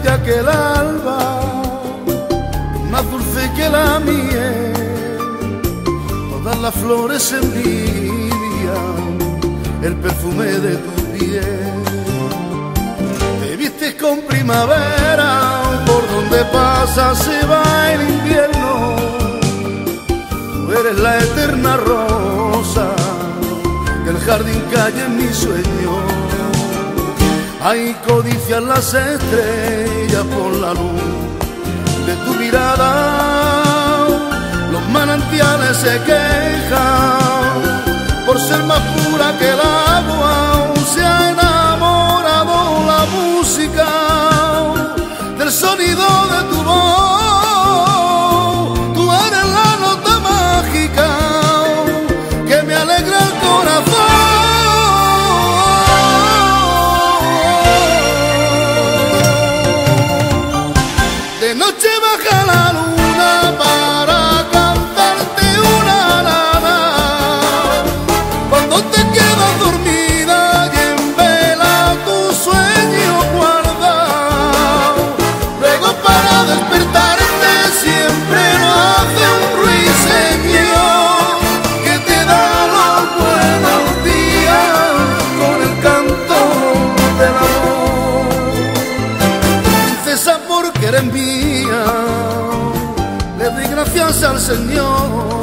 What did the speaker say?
blanca que el alba, más dulce que la miel. Todas las flores envidian el perfume de tu piel. Te vistes con primavera, por donde pasa se va el invierno. Tú eres la eterna rosa que el jardín calle en mi sueño. Hay codician las estrellas por la luz de tu mirada. Los manantiales se quejan por ser más pura que el agua. Se ha enamorado la música del sonido de tu voz. Tú eres la nota mágica que me alegra el corazón. De noche baja la luna para cantarte una nana. Cuando te quedas dormida y en vela tu sueño guardado, luego para despertarte siempre lo hace un ruiseñor que te da los buenos días con el canto del amor. Princesa, porque eres mía, le doy gracias al Señor